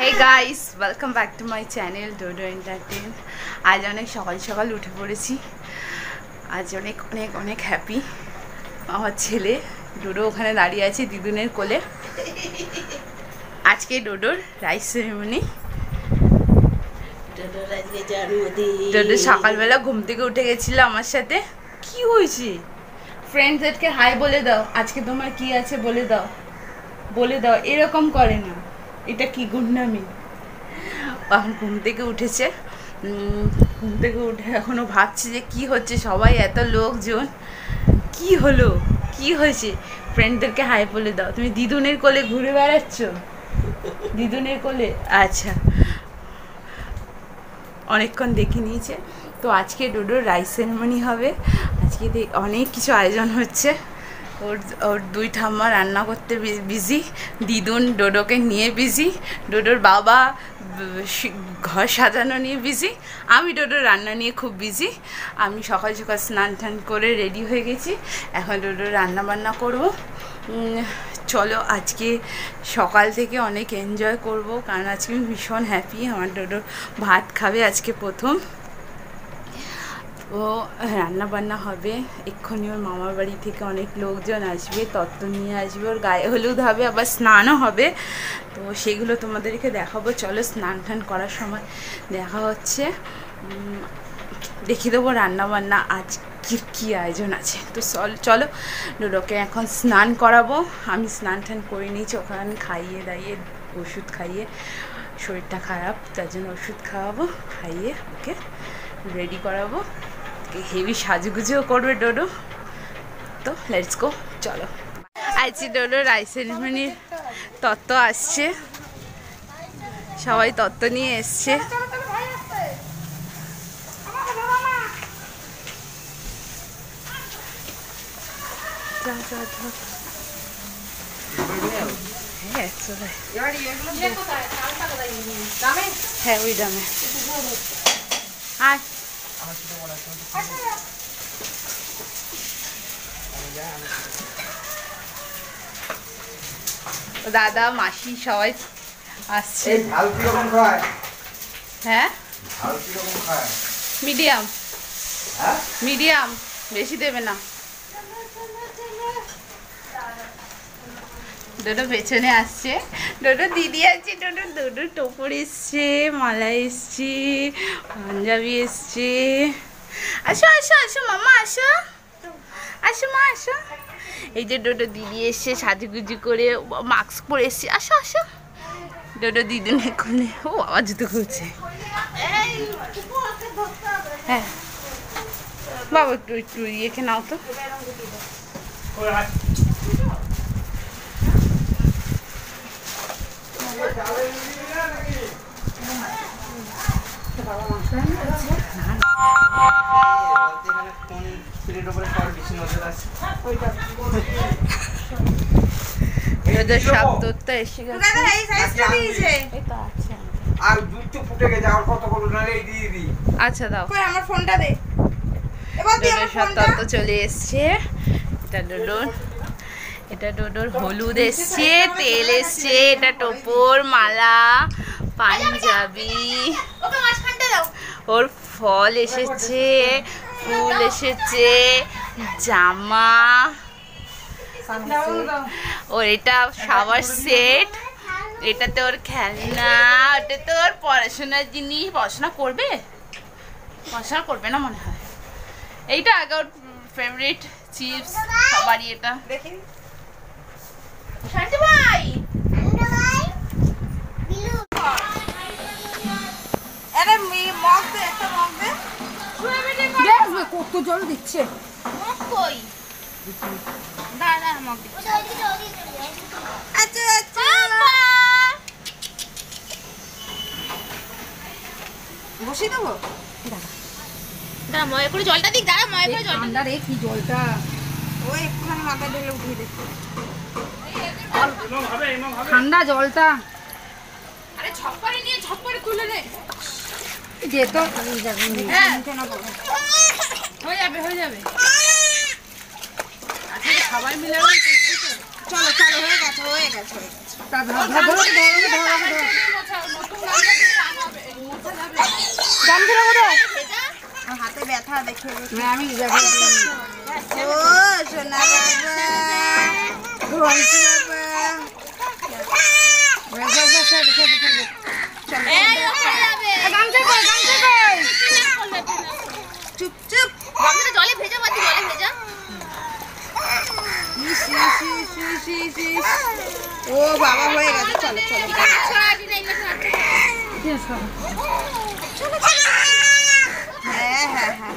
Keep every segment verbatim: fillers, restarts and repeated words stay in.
Hey guys, welcome back to my channel Dodo Entertain. आज अनेक सकाल सकाल उठे पड़ेছি। आज अनेक अनेक अनेक हैप्पी। আমার ছেলে ডোডো ওখানে দাঁড়িয়ে আছে দিদুনের কোলে। আজকে ডোডোর রাইস সেরেমনি। ডোডোর আজকে জন্মদিন। ডোডো সকালবেলা ঘুম থেকে উঠে গেছিল আমার সাথে। কি হয়েছে? ফ্রেন্ডসদেরকে হাই বলে দাও। আজকে তোমার কি আছে বলে দাও। বলে দাও, এরকম করে না। এটা কি গুন্ডামি? এখন ঘুম থেকে উঠেছে, ঘুম থেকে উঠে এখনো ভাবছে যে কি হচ্ছে, সবাই এত লোকজন, কি হলো, কি হয়েছে। ফ্রেন্ডদেরকে হাই বলে দাও। তুমি দিদুনের কোলে ঘুরে বেড়াচ্ছ? দিদুনের কোলে? আচ্ছা, অনেকক্ষণ দেখে নিয়েছে। তো আজকে ডোডোর রাইস সেরেমনি হবে। আজকে অনেক কিছু আয়োজন হচ্ছে। ওর ওর দুই ঠাম্মা রান্না করতে বিজি, দিদুন ডোডোকে নিয়ে বিজি, ডোডোর বাবা ঘর সাজানো নিয়ে বিজি, আমি ডোডোর রান্না নিয়ে খুব বিজি। আমি সকাল সকাল স্নান টান করে রেডি হয়ে গেছি। এখন ডোডোর রান্না বান্না করবো। চলো, আজকে সকাল থেকে অনেক এনজয় করব, কারণ আজকে আমি ভীষণ হ্যাপি। আমার ডোডো ভাত খাবে আজকে প্রথম। ও রান্না বান্না হবে। এক্ষুনি ওর মামার বাড়ি থেকে অনেক লোকজন আসবে, তত্ত্ব নিয়ে আসবে, ওর গায়ে হলুদ হবে, আবার স্নানও হবে। তো সেগুলো তোমাদেরকে দেখাবো। চলো, স্নান টান করার সময় দেখা হচ্ছে। দেখিয়ে দেবো রান্না বান্না আজ কী কী আয়োজন আছে। তো চল চলো ডোডোকে এখন স্নান করাবো। আমি স্নান টান করে নিয়েছি, ওখানে খাইয়ে দাইয়ে ওষুধ খাইয়ে, শরীরটা খারাপ তার জন্য ওষুধ খাওয়াবো, খাইয়ে ওকে রেডি করাবো। হেভি সাজুগুজুও করবে ডোডো। তো লেটস গো, চলো। আজকে ডোডো রাইস সেরেমনির তত্ত্ব আসছে, সবাই তত্ত্ব নিয়ে এসছে। হ্যাঁ, ওই দামে। আয় দাদা মাসি সবাই আসছে। হ্যাঁ, মিডিয়াম মিডিয়াম, বেশি দেবে না। ডোডো পেছনে আসছে, ডোডো দিদি আছে, ডোডো ডোডো টোপর এসছে, মালা এসছে, পাঞ্জাবি এসছে। আসো আসো আসো মামা, আসো আসো মা আসো। এই যে ডোডো দিদি এসছে সাজুগুজু করে, মাস্ক পরে এসছে। আসো আসো। ডোডো দিদিনের কোলে। ও আওয়াজ জুতো খুলছে। হ্যাঁ বাবা, একটু একটু ইয়েকে নাও তো। সব তথ্য এসে গেছে। আচ্ছা দাও, আমার ফোনটা দে। সব তথ্য চলে এসছে। এটা ডোডোর, এটা ডোডোর হলুদ এসছে, তেল এসছে, এটা টোপর, মালা, পাঞ্জাবি, ওর ফল এসেছে, ফুল এসেছে, জামা, ওর এটা শাওয়ার সেট, এটাতে ওর খেলনা, ওটাতে ওর পড়াশোনার জিনিস। পড়াশোনা করবে? পড়াশোনা করবে না মনে হয়। এইটা আগে ওর ফেভারিট চিপস, সবারই এটা। দেখি শান্তি ভাই, আরে মগ দে, একটা মগ দে। দেখবে কত জল দিচ্ছে। মগ কই? দাঁড়া, মগ দে। আচ্ছা আচ্ছা, বসে দেবো। দাঁড়া, ময় করে জলটা দিক। দাঁড়া, ময় করে জলটা। ঠান্ডা রে, কি জলটা। ও একটুখানি মাথায় ঢেলে উঠিয়ে দে। ঠান্ডা জলটা। আরে ছপ্পরে নিয়ে ছপ্পরে তুলে নে। যেত হয়ে যাবে, হয়ে যাবে। আচ্ছা, সবাই মিলে চলো চলো, হয়ে গেছে হয়ে গেছে। বাবা দেখে আমি যাবো ও সোনা বাবা ঘন্টু বাবা চুপ চুপ জলে ভেজা বাতি জলে ভেজা ও বাবা হয়ে গেছে চলো চলো হ্যাঁ হ্যাঁ হ্যাঁ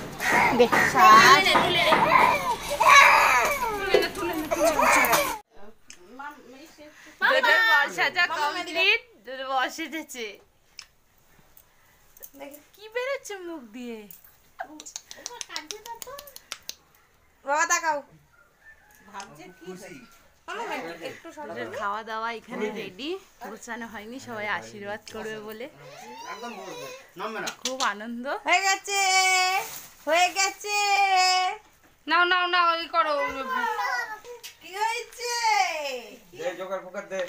কি বেরোচ্ছে মুখ দিয়ে বাবা তাকাও খাওয়া দাওয়া এখানে রেডি গোছানো হয়নি সবাই আশীর্বাদ করবে বলে খুব আনন্দ হয়ে গেছে হয়ে গেছে নাও নাও নাও এই করো কি হয়েছে দে জোগাড় ফোকার দে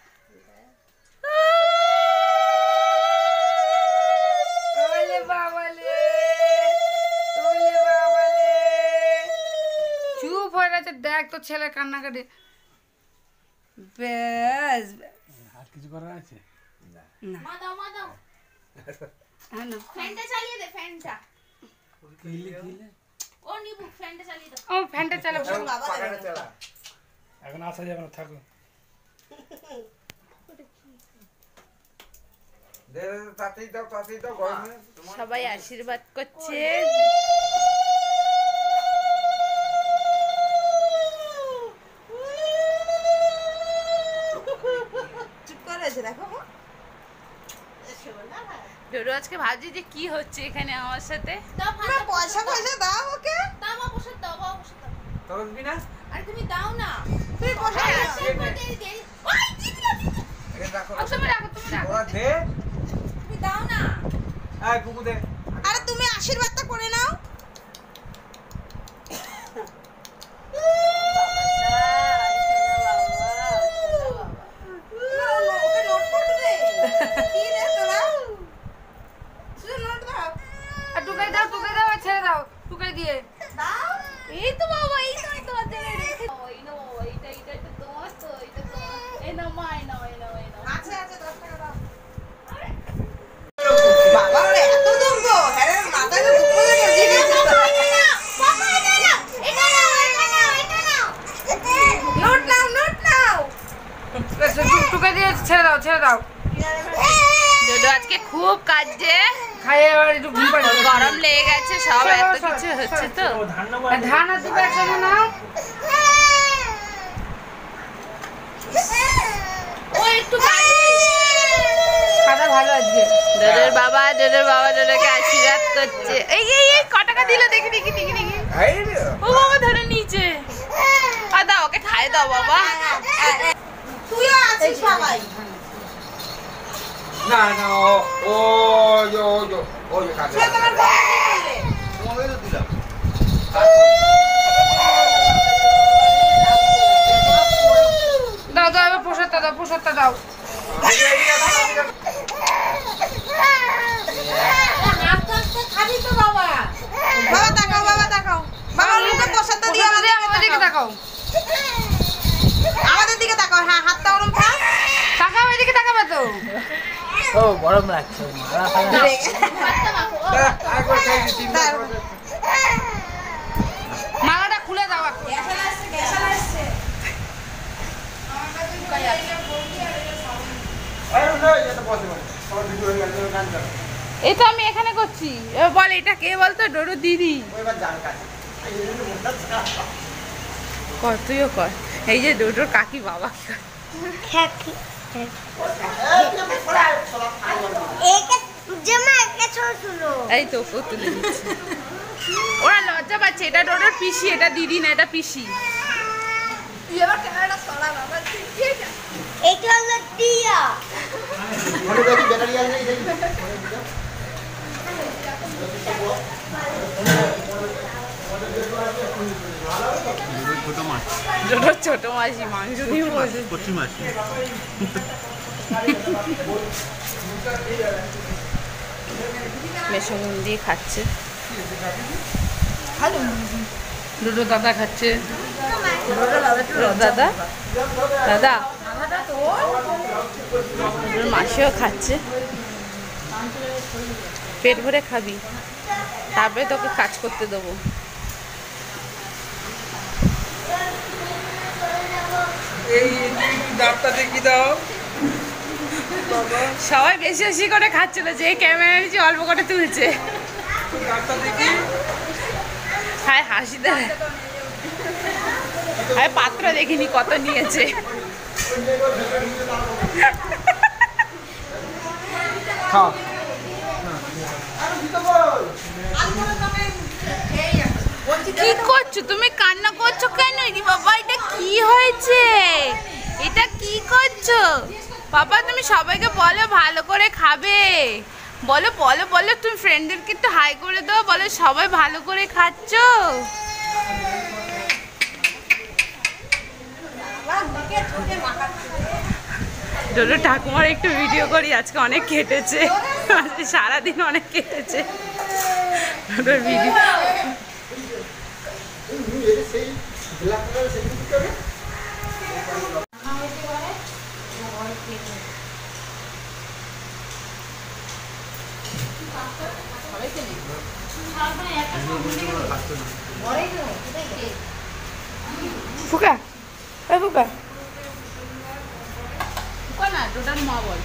ওলে বাবালে ওলে বাবালে চুপ হয়ে গেছে দেখ তো ছেলে কান্নাকাটি ব্যাস আর কিছু করার আছে মা দাও মা দাও হ্যাঁ না ফ্যানটা চালিয়ে দে ফ্যানটা কিলে কিলে ও নিবু ফ্যানটা চালিয়ে দাও ও ফ্যানটা চালাবো পাখাটা চালা এখন আসা যাবে না থাকো দে তাতেই দাও তাতেই দাও গরমে সবাই আশীর্বাদ করছে চুপ করে আছে দেখো ডোডো আজকে ভাবছি যে কি হচ্ছে এখানে আমার সাথে দাও ভাত পয়সা পয়সা দাও ওকে দাও মা বসে দাও বাবা বসে দাও তোর দিবি না আরে তুমি দাও না তুই পয়সা আরে দাও। আসলে পরে দেরি দেরি ওই দিদি না দিদি এ রাখো ও তুমি রাখো তুমি রাখো ওরা দে তুমি দাও না এই কুকু দে আরে তুমি আশীর্বাদটা করে নাও ওকে নোট ফটো দে কি রে তোরা শুধু নোট দাও আর টুকাই দাও টুকাই দাও আর ছেড়ে দাও টুকাই দিয়ে দাও এই তো বাবা এই তো এই তোমার জন্য রেখে ওই নো এইটা এইটা তো তোমার তো এইটা তো এই নাও মা এই নাও এই নাও এই নাও আছে আছে দশ টাকা দাও বাবা রে এত দুঃখ আরে মাথায় তো দুঃখ লেগে গেছে বাবা এটা নাও এটা নাও এটা নাও এটা নাও নোট নাও নোট নাও টুকাই দিয়ে ছেড়ে দাও ছেড়ে দাও ডোডো আজকে খুব কাজে খাইয়ে এবার একটু ঘুম পাড়ি গরম লেগে গেছে সব সরো, এত সরো, কিছু হচ্ছে তো ও ধান নেবো আর ধান আর দুটো একসাথে নাও ও একটু কাজে খাওয়া ভালো আজকে ডোডোর বাবা ডোডোর বাবা ডোডোকে আশীর্বাদ করছে এই এই এই ক টাকা দিল দেখি দেখি দেখি দেখি এই রে ও বাবা ধরে নিচে আর দাও ওকে খাই দাও বাবা তুইও আছিস সবাই না না ও ও যো যো ও যে কাটে তোমার তোমাকে তো দিলাম দাও দাও এবার প্রসাদটা দাও প্রসাদটা দাও আস্তে আস্তে খাবি তো বাবা বাবা তাকাও বাবা তাকাও বাবা মুখে প্রসাদটা দিয়ে প্রসাদটা আমাদের দিয়ে দিকে আমাদের দিকে তাকাও তাকাও আমাদের দিকে তাকাও হ্যাঁ হাতটা ওরম থাক তাকাও এদিকে তাকাবে তো ও গরম লাগছে মারা খালা ভাতটা মাখো ও আর করে খাই তিন দাও। মালাটা খুলে দাও এখন। আরে না এটা বসে বসে সব ভিডিও হয়ে গেল গান কর এই তো আমি এখানে করছি এবার বল এটা কে বলতো ডোডো দিদি ওইবার জান কাছে কর তুইও কর এই যে ডোডোর কাকি বাবা এই তো ওকেও তুলে দিচ্ছে ওরা লজ্জা পাচ্ছে এটা ডোডোর পিসি এটা দিদি না এটা পিসি মানে দেখি ব্যাটারি আছে এই দেখি ডোডোর ছোট মাসি মাংস দিয়ে বসে কচি মাছ মেশো দিয়ে খাচ্ছে দুটো দাদা খাচ্ছে। দাদা দাদা ওর মাসিও খাচ্ছে। পেট ভরে খাবি, তারপরে তোকে কাজ করতে দেবো। সবাই বেশি বেশি করে খাচ্ছিল, যে ক্যামেরা নিচে অল্প করে তুলছে। হ্যাঁ হাসি দেয়, হ্যাঁ পাত্র দেখিনি কত নিয়েছে। কি করছো তুমি? কান্না করছো কেন? বাবা এটা কি হয়েছে? এটা কি করছো বাবা? তুমি সবাইকে বলো ভালো করে খাবে। বলো বলো বলো, তুমি ফ্রেন্ডদেরকে একটু হাই করে দাও, বলো সবাই ভালো করে খাচ্ছ। ডোডো ঠাকুমার একটু ভিডিও করি, আজকে অনেক কেটেছে, সারাদিন অনেক কেটেছে ডোডোর ভিডিও। ফুকা ওই ফুকা ফুকা না, ডোডার মা বল।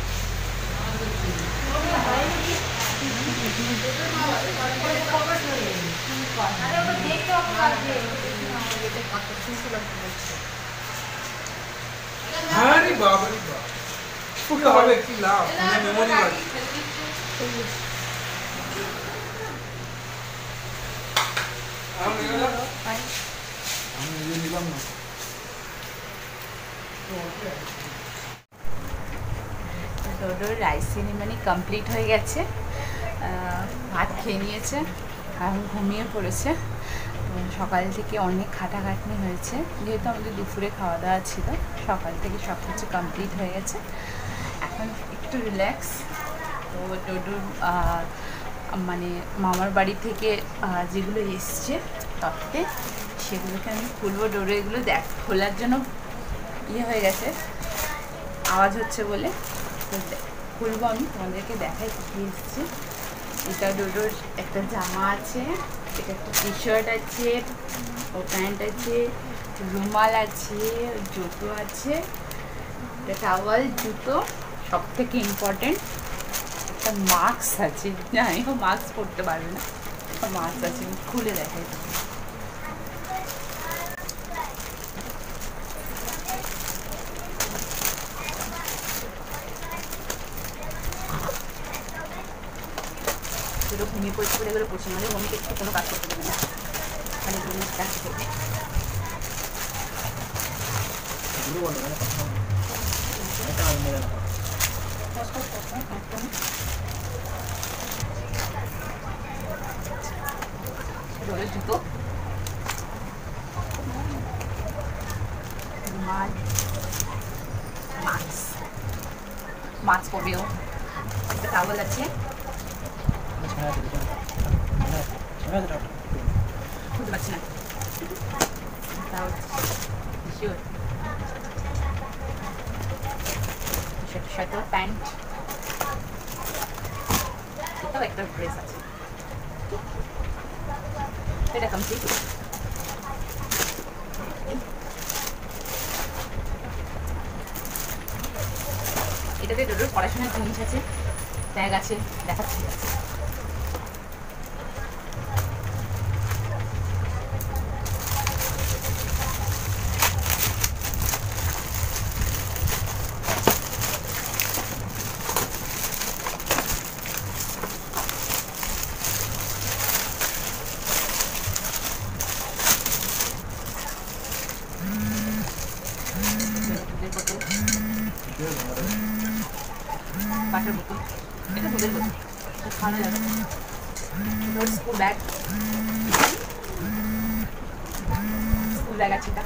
আরে বাবা রে বাবা, ফুকা হবে কি লাভ, মেমোরি বাকি। আমি নিলাম না, আমি নিলাম না। ডোডোর রাইস সেরিমনি কমপ্লিট হয়ে গেছে, ভাত খেয়ে নিয়েছে, এখন ঘুমিয়ে পড়েছে। সকাল থেকে অনেক খাটাখাটনি হয়েছে, যেহেতু আমাদের দুপুরে খাওয়া দাওয়া ছিল, সকাল থেকে সব কিছু কমপ্লিট হয়ে গেছে, এখন একটু রিল্যাক্স। তো ডোডোর মানে মামার বাড়ি থেকে যেগুলো এসছে তত্ত্বে, সেগুলোকে আমি খুলবো। ডোডো এগুলো দেখ খোলার জন্য ইয়ে হয়ে গেছে, আওয়াজ হচ্ছে বলে খুলবো। আমি তোমাদেরকে দেখাই কী এসছে। এটা ডোডোর একটা জামা আছে, এটা একটা টি শার্ট আছে, ও প্যান্ট আছে, রুমাল আছে, জুতো আছে, একটা টাওয়াল, জুতো, সব থেকে ইম্পর্টেন্ট একটা মাস্ক আছে। জানি ও মাস্ক পরতে পারবে না, মাস্ক আছে, খুলে দেখাই। দুটো ঘুমিয়ে পড়েছে বলে এগুলো পড়ছে, মানে মমিকে একটু কোনো কাজ করতে দেবে না, মানে ঘুমিয়ে কাজ করবে। জুতো, রুমাল, মাস্ক, মাস্ক পরবেও, একটা টাওয়াল আছে, বুঝতে পারছি না, শার্ট, প্যান্ট, এটাও একটা ড্রেস আছে। এটা কমপ্লিট। এটাতে ডোডোর পড়াশোনার জিনিস আছে, ব্যাগ আছে, দেখাচ্ছি। বাটার বোতল, এটা দুধের বোতল, খাওয়ানো যাবে। স্কুল ব্যাগ, স্কুল ব্যাগ আছে, এটা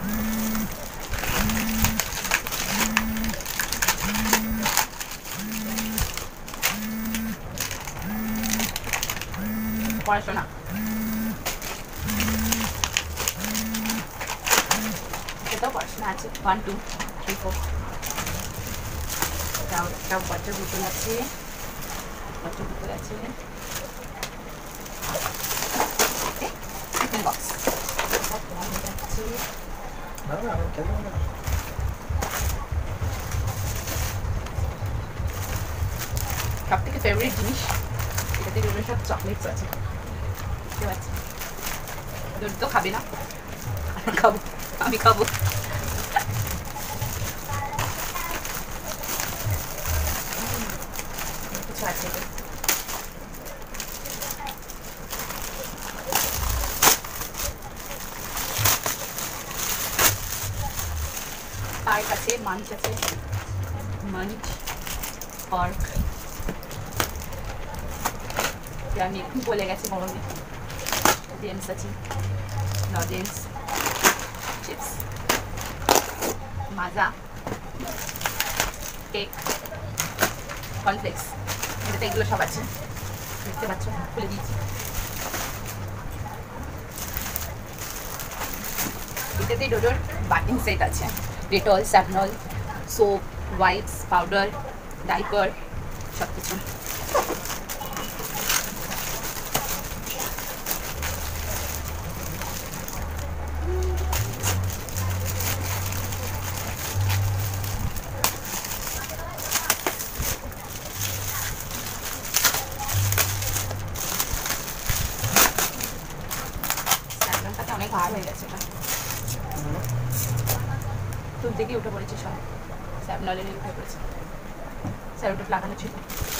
পড়াশোনা। এটাও পড়াশোনা আছে, ওয়ান টু থ্রি ফোর। এটাও এটাও ওয়াটার বোতল আছে, ওয়াটার বোতল আছে, টিফিন বক্স আছে। সব থেকে ফেভারিট জিনিস এটাতে ডোডোর সব চকলেটস আছে, বুঝতে পারছি। ডোডো তো খাবে না, আমি খাবো, আমি খাবো। কিছু আছে পার্ক আছে, মাঞ্চ আছে, মাঞ্চ পার্ক। আমি একটু বলে গেছি গরমে। জেমস আছে, lozenges, chips, Maaza, cake, cornflakes, এটাতে এগুলো সব আছে, দেখতে পাচ্ছ, খুলে দিয়েছি। এটাতে ডোডোর বাটিং সেট আছে, ডেটল, স্যাভনল, সোপ, ওয়াইপস, পাউডার, ডাইপার, সব কিছু। অনেক ভার হয়ে গেছে, তুল থেকে উঠে পড়েছে সব, স্যাবনলের উঠে পড়েছে, স্যারোটেপ লাগানো ছিল।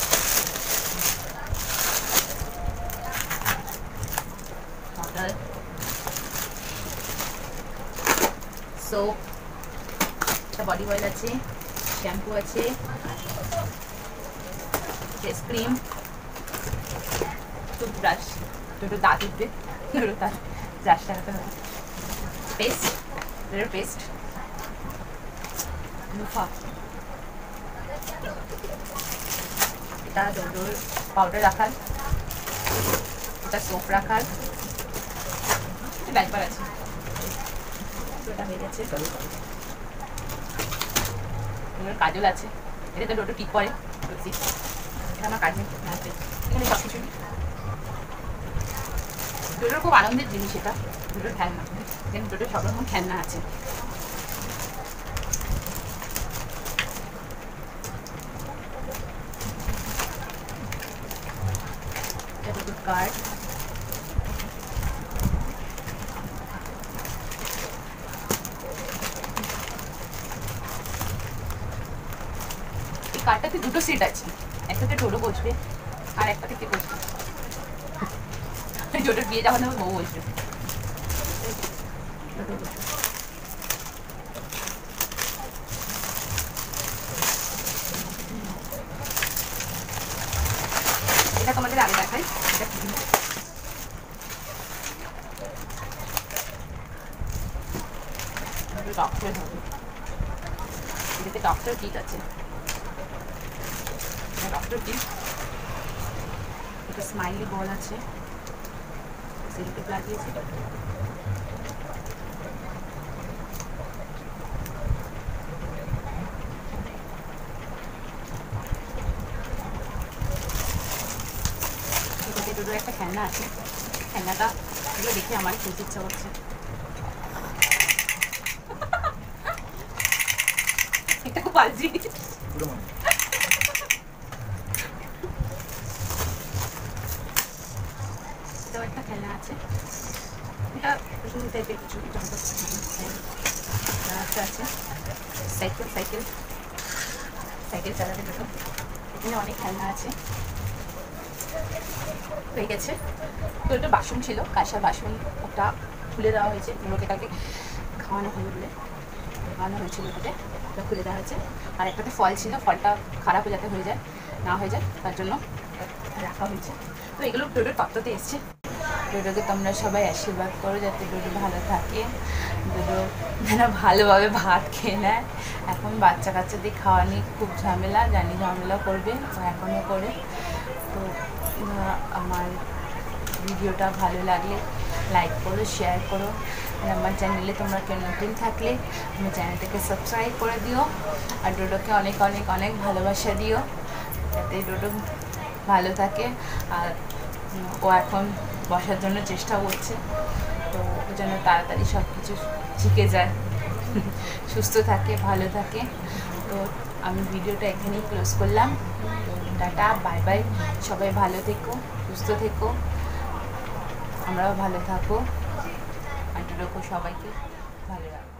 সোপ, একটা বডি অয়েল আছে, শ্যাম্পু আছে, ফেস ক্রিম, টুথব্রাশ, দুটো দাঁত উঠবে, দুটো দাঁত ব্রাশ লাগাতে হবে, পেস্ট, পেস্ট, লুফা, এটা ডোডোর পাউডার রাখার, এটা সোপ রাখার, ডাইপার আছে, ওটা হয়ে গেছে। কাজল আছে, এটাতে ডোডো টিপ পরে, এটা আমার কাজে আছে, এখানে সব কিছু। ডোডোর খুব আনন্দের জিনিস এটা, ডোডোর খেলনা, যেন ডোডোর সব রকম খেলনা আছে। কার্ড, এই কার্ডটাতে দুটো সিট আছে, একটাতে ডোডো বসবে আর একটাতে কে বসবে, ডোডোর বিয়ে যাওয়ার নামে বউ বসবে। এটা তোমাদের আগে দেখাই, ডক্টর হবে, এটাতে ডক্টর কিট আছে, ডক্টর কিট, একটা স্মাইলি বল আছে, সেলুটেপ লাগিয়েছে, এটাতে ডোডোর একটা খেলনা আছে, খেলনাটা এগুলো দেখে আমার খুব ইচ্ছা করছে। এটা খুব বাজে, এটাও একটা খেলনা আছে, এটা টাইপের কিছু একটা আছে, সাইকেল, সাইকেল, সাইকেল চালাতে দুটো, এখানে অনেক খেলনা আছে। হয়ে গেছে। তো একটা বাসন ছিল, কাঁসার বাসন, একটা খুলে দেওয়া হয়েছে, ওকে কালকে খাওয়ানো হয়ে বলে খাওয়ানো হয়েছিল, ওটাতে ওটা খুলে দেওয়া হয়েছে। আর একটাতে ফল ছিল, ফলটা খারাপ হয়ে যাতে হয়ে যায় না হয়ে যায় তার জন্য রাখা হয়েছে। তো এগুলো ডোডোর তত্ত্বতে এসছে। ডোডোকে তোমরা সবাই আশীর্বাদ করো যাতে ডোডো ভালো থাকে, ডোডো যেন ভালোভাবে ভাত খেয়ে নেয়। এখন বাচ্চা কাচ্চাদের খাওয়া নিয়ে খুব ঝামেলা, জানি ঝামেলা করবে, এখনও করে। তো আমার ভিডিওটা ভালো লাগলে লাইক করো, শেয়ার করো। আর আমার চ্যানেলে তোমরা কেউ নতুন থাকলে আমার চ্যানেলটাকে সাবস্ক্রাইব করে দিও। আর ডোডোকে অনেক অনেক অনেক ভালোবাসা দিও, যাতে ডোডো ভালো থাকে। আর ও এখন বসার জন্য চেষ্টা করছে, তো ও যেন তাড়াতাড়ি সব কিছু শিখে যায়, সুস্থ থাকে, ভালো থাকে। তো আমি ভিডিওটা এখানেই ক্লোজ করলাম। তো টাটা, বাই বাই। সবাই ভালো থেকো, সুস্থ থেকো, আমরাও ভালো থাকো, আর ডোডোকে সবাইকে ভালো রাখো।